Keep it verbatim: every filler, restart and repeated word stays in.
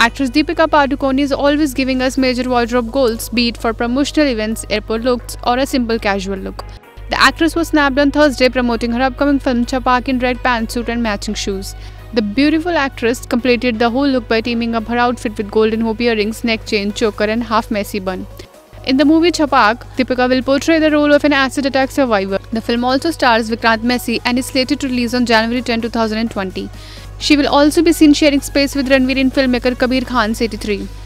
Actress Deepika Padukone is always giving us major wardrobe goals, be it for promotional events, airport looks, or a simple casual look. The actress was snapped on Thursday promoting her upcoming film Chhapaak in red pantsuit and matching shoes. The beautiful actress completed the whole look by teaming up her outfit with golden hoop earrings, neck chain, choker, and half messy bun. In the movie Chhapaak, Deepika will portray the role of an acid attack survivor. The film also stars Vikrant Messi and is slated to release on January tenth, two thousand twenty. She will also be seen sharing space with Ranveer in filmmaker Kabir Khan's eighty-three.